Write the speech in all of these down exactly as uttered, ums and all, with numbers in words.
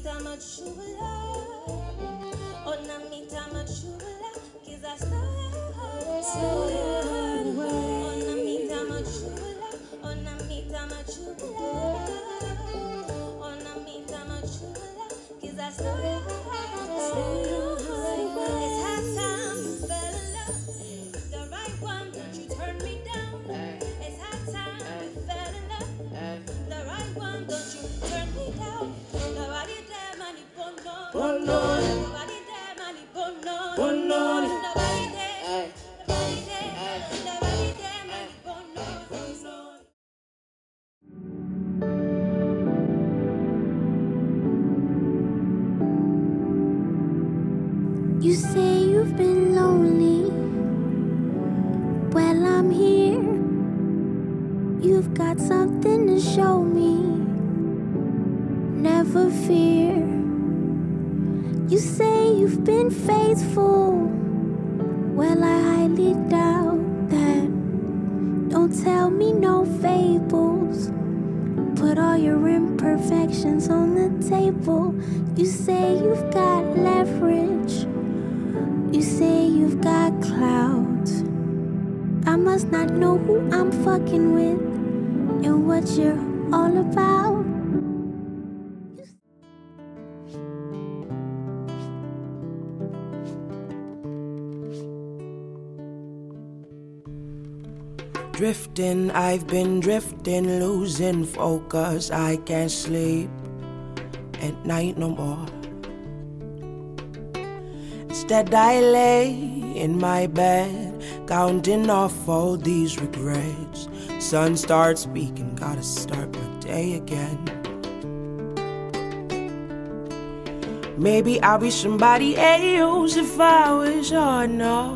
mita machula, ona mita machula, kiza style, style. Ona mita machula, ona mita machula, ona mita machula, kiza style, style. It's high time you fell in love, the right one, don't you turn me down. It's high time you fell in love, the right one, don't you turn me down. Nobody there, money, bono, bono. Nobody there, money, bono, bono. Nobody there, nobody there, nobody there, money, bono, bono. You say you've been lonely. Well, I'm here. You've got something to show me. Never fear. You say you've been faithful. Well, I highly doubt that. Don't tell me no fables. Put all your imperfections on the table. You say you've got leverage. You say you've got clout. I must not know who I'm fucking with and what you're all about. Drifting, I've been drifting, losing focus. I can't sleep at night no more. Instead I lay in my bed, counting off all these regrets. Sun starts speaking, gotta start my day again. Maybe I'll be somebody else if I was hard enough.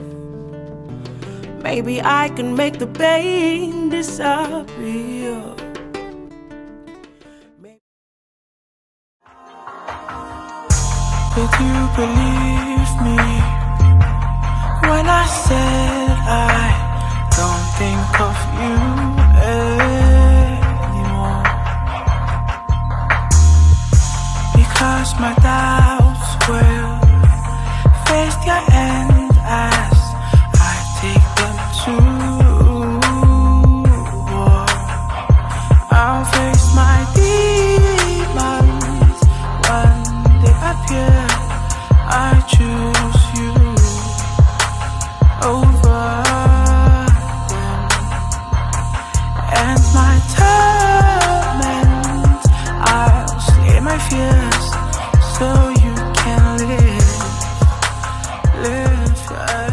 Maybe I can make the pain disappear. Did you believe me when I said I don't think of you anymore? Because my doubts will face their end as I take them to war. I'll face my demons when they appear. I choose you over them, and my torment, I'll slay my fears so you can live, live.